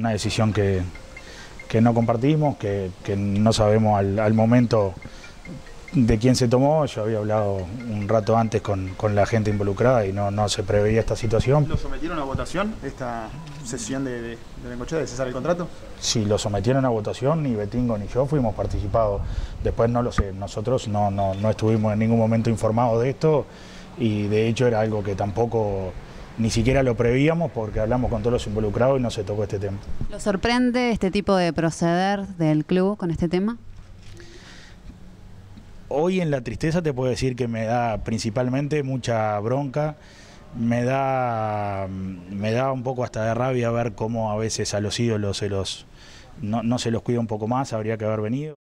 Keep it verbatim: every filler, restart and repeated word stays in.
una decisión que, que no compartimos, que, que no sabemos al, al momento de quién se tomó. Yo había hablado un rato antes con, con la gente involucrada y no, no se preveía esta situación. ¿Lo sometieron a votación esta sesión de, de, de Bengochea de cesar el contrato? Sí, lo sometieron a votación, ni Betingo ni yo fuimos participados. Después no lo sé, nosotros no, no, no estuvimos en ningún momento informados de esto y de hecho era algo que tampoco ni siquiera lo prevíamos porque hablamos con todos los involucrados y no se tocó este tema. ¿Lo sorprende este tipo de proceder del club con este tema? Hoy en la tristeza te puedo decir que me da principalmente mucha bronca, me da, me da un poco hasta de rabia ver cómo a veces a los ídolos se los, no, no se los cuida un poco más, habría que haber venido.